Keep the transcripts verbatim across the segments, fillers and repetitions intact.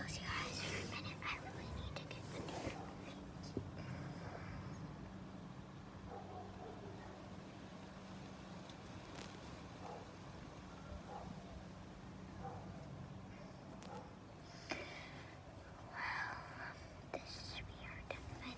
pause you guys for a minute. I really need to get the new movies. Well, this is weird, but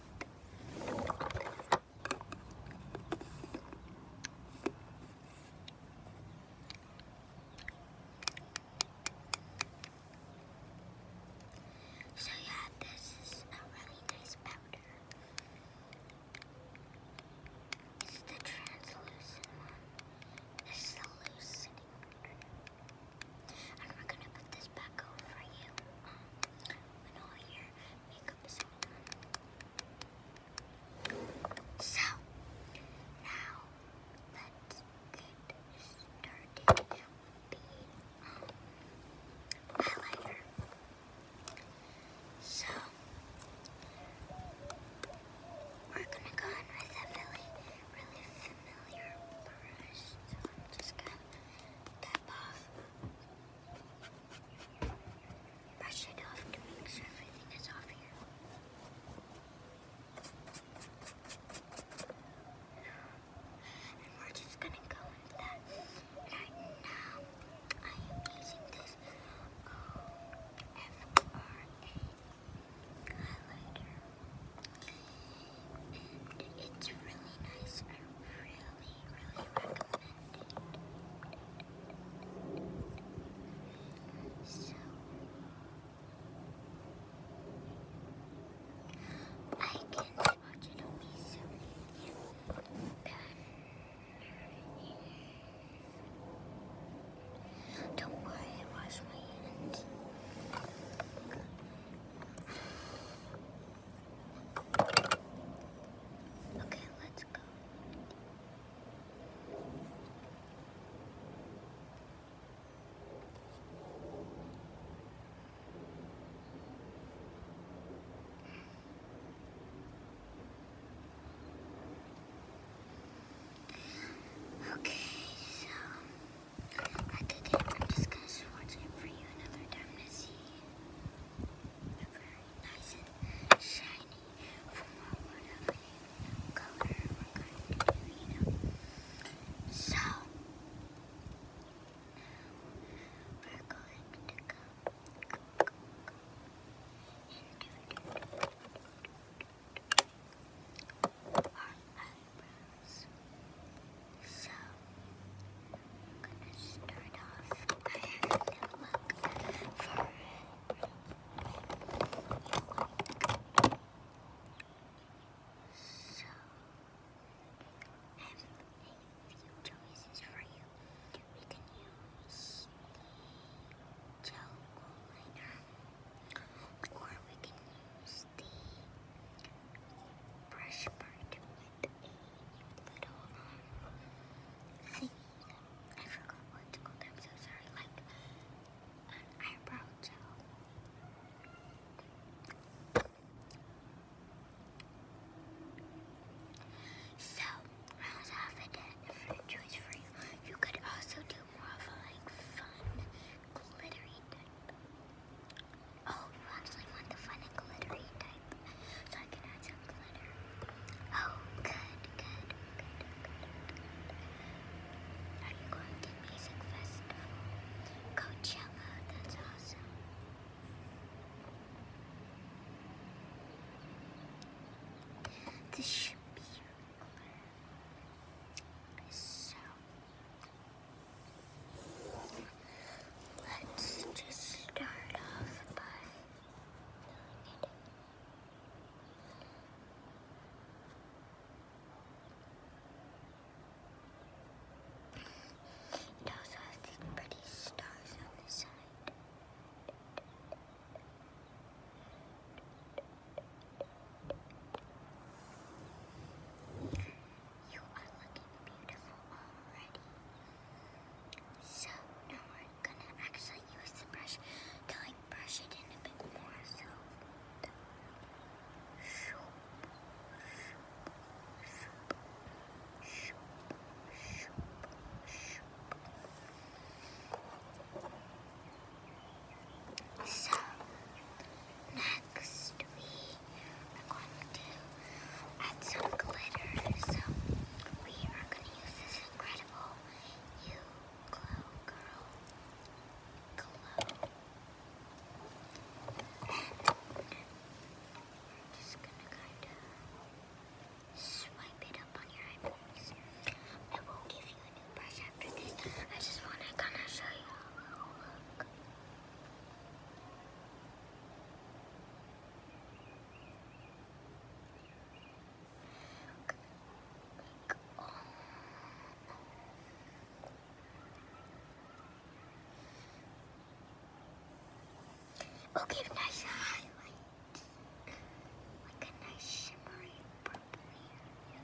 Oh, give nice highlight. Like a nice shimmery purple here.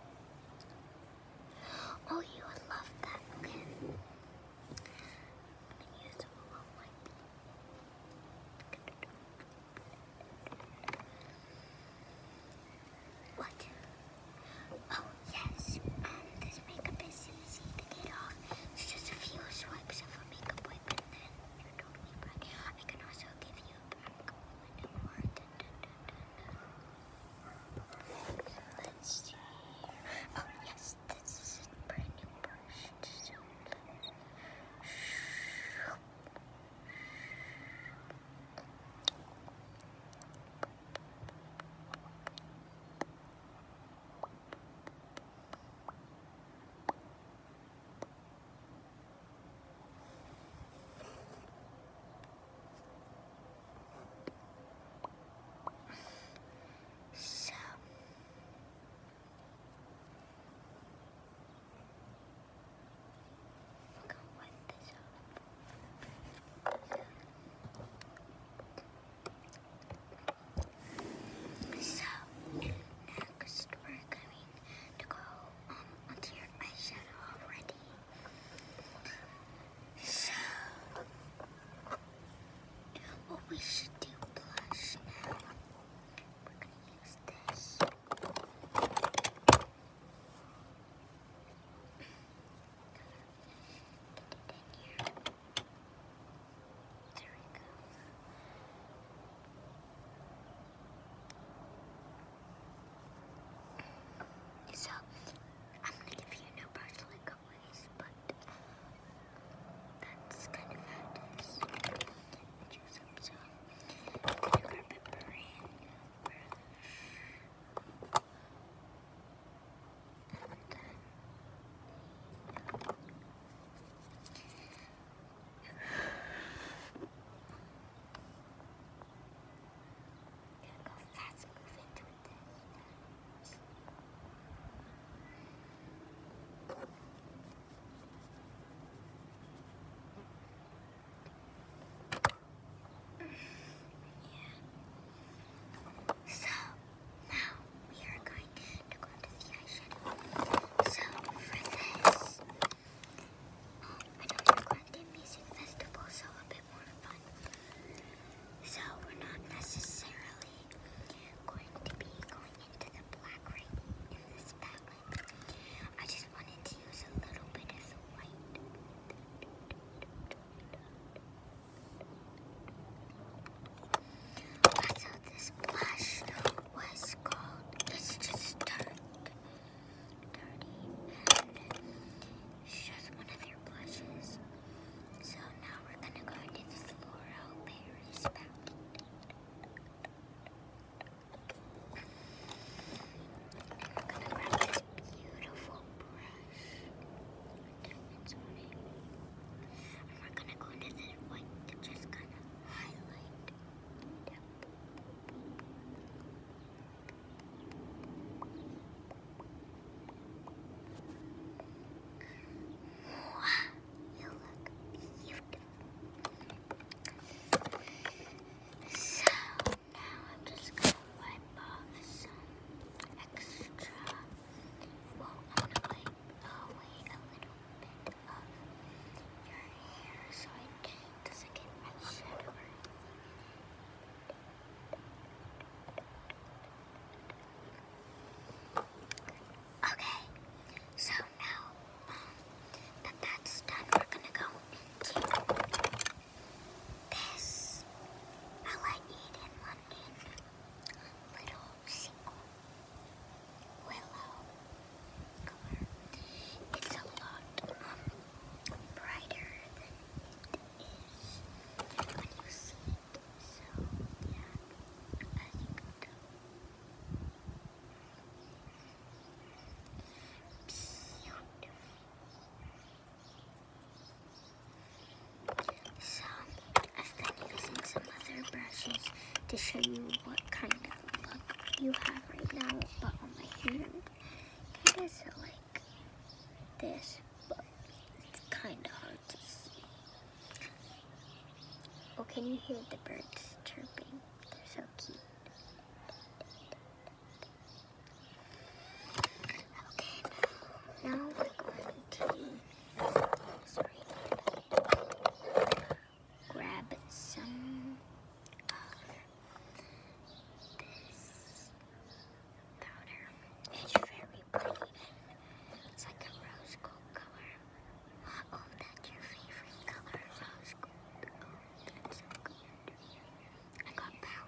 Oh, you would love that. Okay. I'm gonna use a little light. What? Oh, yes. Um, this makeup is easy to get off. It's just a few swipes of a makeup wipe and then you're totally fine. I can also give you a back when it works. Let's see. Oh, yes. This is a brand new brush. So, So, I'm gonna wipe this off. So, next we're going to go um, onto your eyeshadow already. So, what we should do blush now. We're gonna use this. Get it in here. There we go. So, I'm gonna give you no brush like always, but that's kind of how it is. Choose up, so I'm gonna grab a brand new brush. And then gonna go fast moving with this. So, now we are going to go into the eyeshadow. So, for this, um, I know we're going to music festival, so a bit more fun. So, we're not necessarily going to be going into the black right in this palette. I just wanted to use a little bit of the white. Also, this blush was called, it's just Tarte. Tarte, and it's just one of their blushes. So now we're gonna go into the L'Oreal Paris palette. And we're gonna grab this beautiful brush. It's on it. And we're gonna go into the white to just kind of highlight. Yep. Wow, you look beautiful. So now I'm just gonna wipe off some extra. Well, I'm gonna wipe away a little bit of your hair so it doesn't get eyeshadow or anything in it. Okay, so now um, that that's done, we're gonna go into this L I Eden London little single willow color. It's a lot um, brighter than it is when you see it. So yeah, as you can tell. So, I've been using some other brushes to show you what kind of look you have right now, but on my hand, it is like this, but it's kind of hard to see. Okay. Can you hear the birds chirping? They're so cute. Okay, now we're going to sorry, grab some of this powder. It's very pretty. It's like a rose gold color. Oh, that's your favorite color, rose gold. Oh, that's so good. I got powder.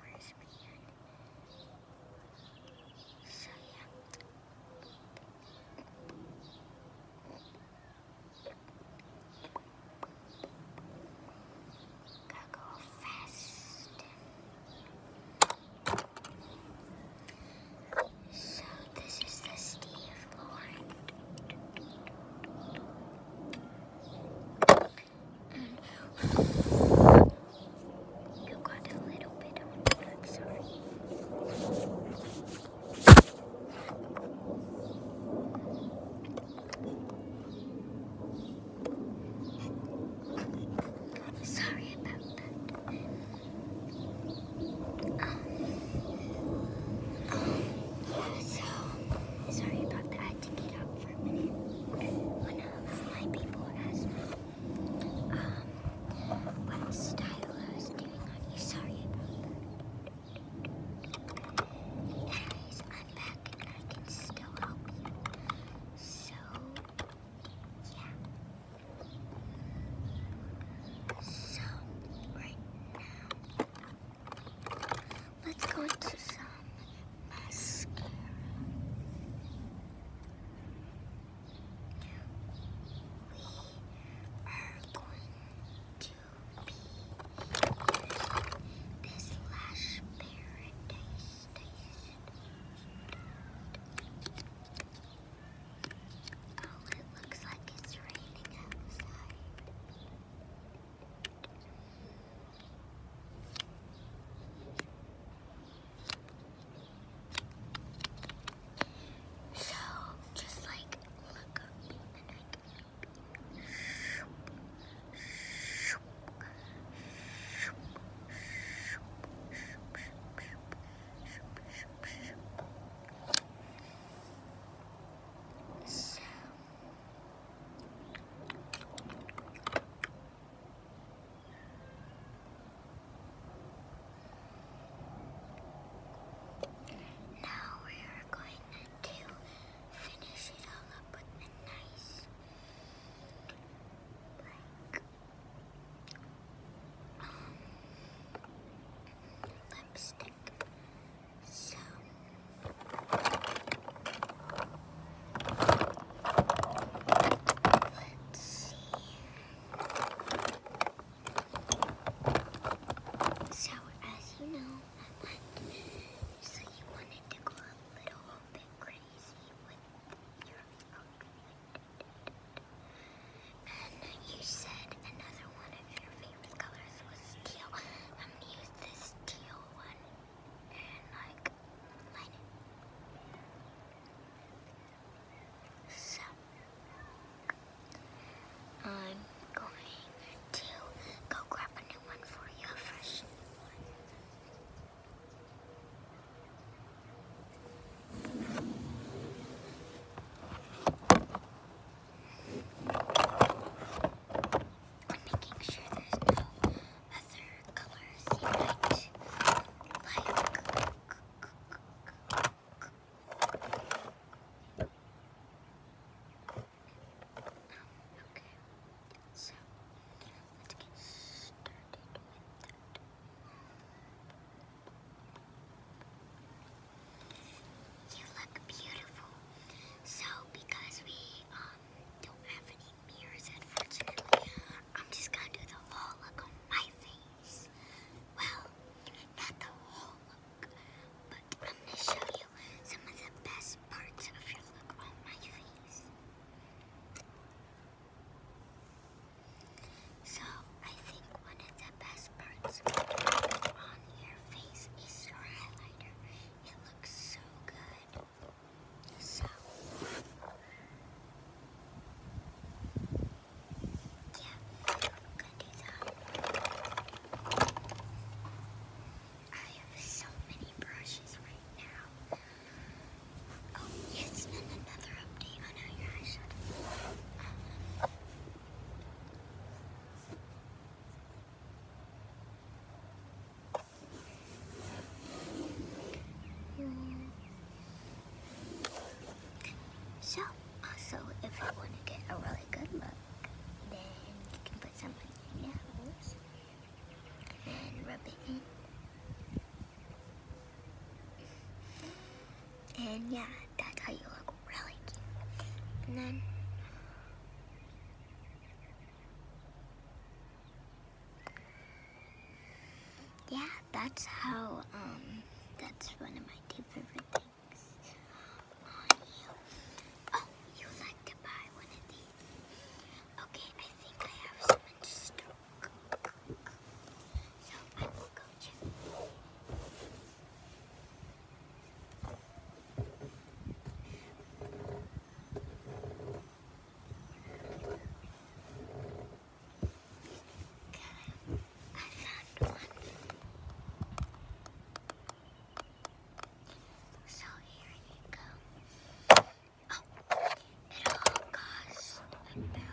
yeah, that's how you look really cute. And then yeah, that's how, um, that's one of my two favorite things on you. Oh, you like to buy one of these. Okay, I think I have some in stock. So I will go check. I found one. So here you go. Oh, it all cost about